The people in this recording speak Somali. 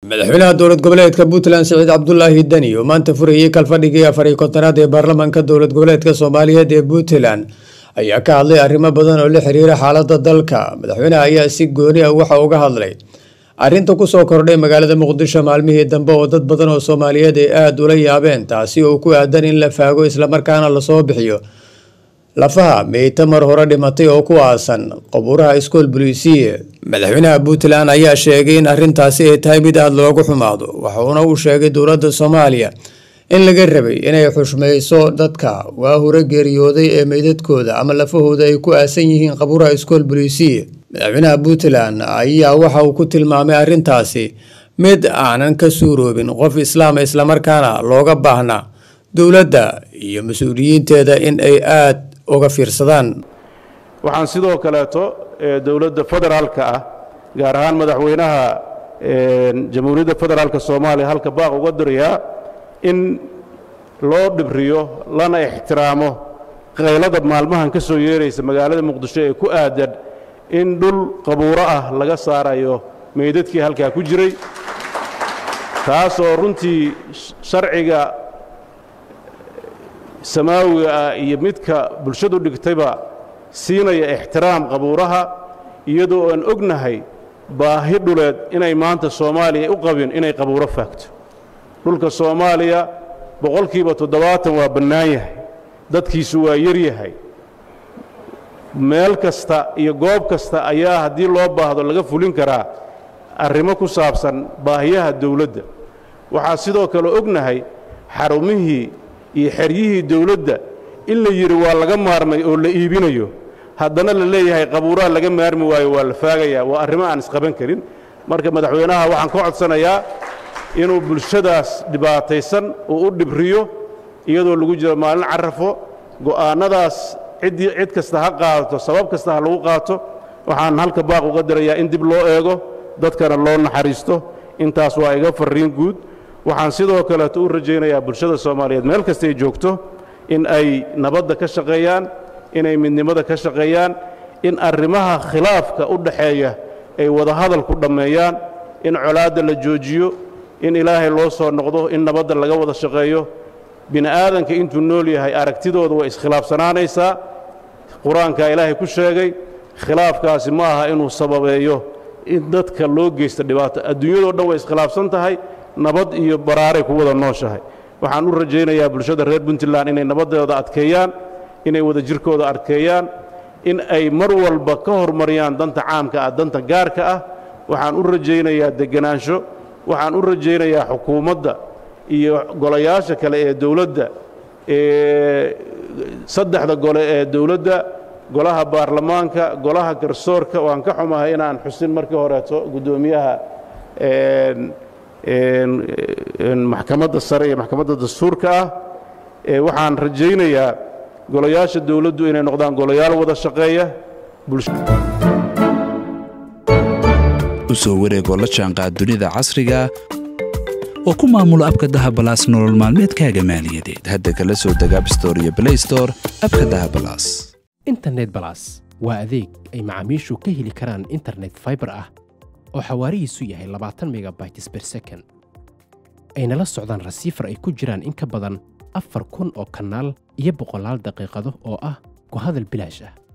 madaxweynaha dowlad goboleedka Puntland Saciid Cabdullaahi Dani oo maanta furayay kalfadhigii 4-kontonaad ee baarlamaanka dowlad goboleedka Soomaaliyeed ee Puntland ayaa ka hadlay arrimo badan oo la xiriira xaaladda dalka. Madaxweynaha ayaa si gooni ah waxa uu ka hadlay arrinta ku soo kordhay magaalada Muqdisho maalmihii dambe oo dad badan oo Soomaaliyeed ay aad ula yaabeen, taasi oo ku aadan in la faago isla markaana la soo bixiyo lafaha meeyta mar hore dhimatay oo ku aasan qabuuraha iskool booliisiye. Madaxweynaha Puntland ayaa sheegay in arrintaasi ay tahay mid aad loogu xumaado, waxaana uu sheegay dowladda Soomaaliya in laga rabay inay xushmeyso dadka waa hore geeriyooday ee meydadkooda ama lafahooda ay ku aasan yihiin qabuuraha iskool booliisiye. Madaxweynaha Puntland ayaa waxa uu ku tilmaamay arrintaasi mid aanan ka suuroobin qof islaam isla markaana looga baahnaa dowladda iyo mas'uuliyiinteeda in ay aad uga fiirsadaan. waxaan sidoo kaleeto dowladda federaalka ah gaar ahaan madaxweynaha jamhuuriyadda federaalka Soomaaliya halka baaq uga dirayaa in loo dhibriyo lana ixtiraamo qaylada maalmahan ka soo yeeraysa magaalada Muqdisho ee ku aadan in dhul qabuuro ah laga saarayo meydadkii halka ku jiray, taas oo runtii sharciga samaawiga iyo midka bulshadu dhigtayba siinaya ixtiraam qabuuraha, iyadoo aan ognahay baahi dhuleed inay maanta Soomaaliya u qabin inay qabuuro faagto. dhulka Soomaaliya boqolkiiba 70 waa bannaan yahay, dadkiisu waa yar yahay, meel kasta iyo goob kasta ayaa haddii loo baahdo laga fulin karaa arrimo ku saabsan baahiyaha dawladda. waxaa sidoo kale ognahay xarumihii iyo xeryihii dawladda in la yiri waa laga maarmay oo la iibinayo, haddana la leeyahay qabuuraha laga maarmi waayo waa la faagayaa. waa arrimo aan isqaban karin. marka madaxweynaha waxaan ka codsanayaa inuu bulshadaas dhibaataysan uu u dhibriyo iyadoo lagu jiro maalin carafo. go'aanadaas cid kasta ha qaato, sabab kasta ha lagu qaato. waxaan halka baaq uga dirayaa in dib loo eego, dadkana loo naxariisto. intaas waa iga fariin guud. waxaan sidoo kale u rajaynayaa bulshada Soomaaliyeed meel kasta ay joogto in ay nabadda ka shaqeeyaan, inay midnimada ka shaqeeyaan, in arrimaha khilaafka u dhaxeeya ay wada hadal ku dhameeyaan, in colaadda la joojiyo, in ilaahay loo soo noqdo, in nabadda laga wada shaqeeyo. bini aadanka intuu nool yahay aragtidooda way iskhilaafsanaanaysaa. quraanka ilaahay ku sheegay khilaafkaasi ma aha inuu sababeeyo in dadka loo geysto dhibaato. adduunyada dhan way iskhilaafsan tahay, nabad iyo baraaray ku wada nooshahay. waxaan u rajaynayaa bulshada reer Puntland inay nabadooda adkeeyaan, inay wada jirkooda adkeeyaan, in ay mar walba ka hormariyaan danta caamka ah danta gaarka ah. waxaan u rajaynayaa deganaansho. waxaan u rajaynayaa xukuumadda iyo golayaasha kale ee dawladda, saddexda gole ee dawladda, golaha baarlamaanka, golaha garsoorka. waan ka xumahay inaan xusin markii horeeto gudoomiyaha maxkamadda sare iyo maxkamadda dastuurka ah. waxaan rajaynayaa golayaasha dawladdu inay noqdaan golayaal wada shaqeeya. u soo wareegoo la jaanqaad dunida casriga oo ku maamulo abka Dahabalaas nolol maalmeedkaaga maaliyadeed. hadda kala soo deg App Store iyo Play Store abka Dahabalaas. Internet Plus waa adeeg ay macaamiishu ka heli karaan internet fiber ah oo xawaarihiisu yahay 20 megabytes per second. ayna la socdaan rasiifar ay ku jiraan in ka badan 4,000 oo kanaal iyo 100 daqiiqado oo ah ku hadal bilaash ah.